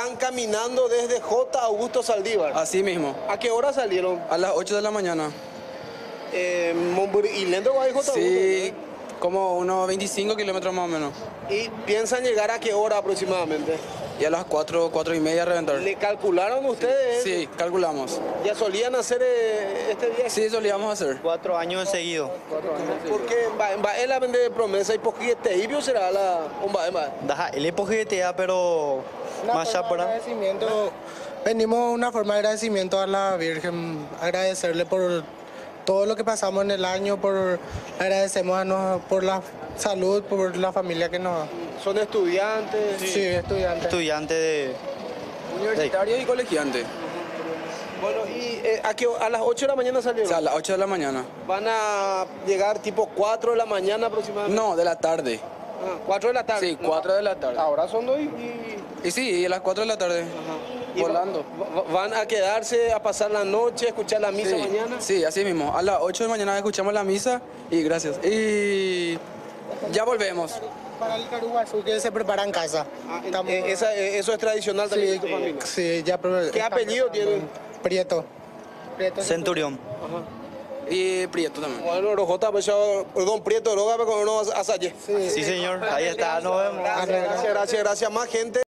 están caminando desde J. Augusto Saldívar. Así mismo, ¿A qué hora salieron? a las 8 de la mañana. ¿Y Lendo va a J. Sí, Augusto? como unos 25 kilómetros más o menos. ¿Y piensan llegar a qué hora aproximadamente? Y a las 4, 4 y media reventar. ¿Le calcularon ustedes? Sí, calculamos. ¿Ya solían hacer este viaje? Sí, solíamos hacer. 4 años seguidos. Porque va la vende de promesa y porque te ibio será la Daja, él es pojetea, pero más ya para. Agradecimiento. Venimos una forma de agradecimiento a la Virgen, agradecerle por todo lo que pasamos en el año, agradecemos por la salud, por la familia que nos... son estudiantes. Sí, estudiantes. Estudiante de. Universitario y colegiante. Bueno, y a las 8 de la mañana O salieron. sea, a las 8 de la mañana. Van a llegar tipo 4 de la mañana aproximadamente. No, de la tarde. 4 de la tarde. Sí, 4 de la tarde. Ahora son 2 Y sí, y a las 4 de la tarde. y Volando. van a quedarse a pasar la noche, a escuchar la misa Sí, mañana. sí, así mismo. A las 8 de la mañana escuchamos la misa y gracias. Y ya volvemos. Para el Caruguazú que se prepara en casa. Estamos- Eso es tradicional también sí, en tu familia. sí, ya... ¿Qué apellido tiene? Prieto. Prieto. Centurión. Y Prieto también. Bueno, Rojota, pues Don Prieto, Roga, con uno asalle. Sí, señor. Ahí está. Nos vemos. Gracias. Más gente.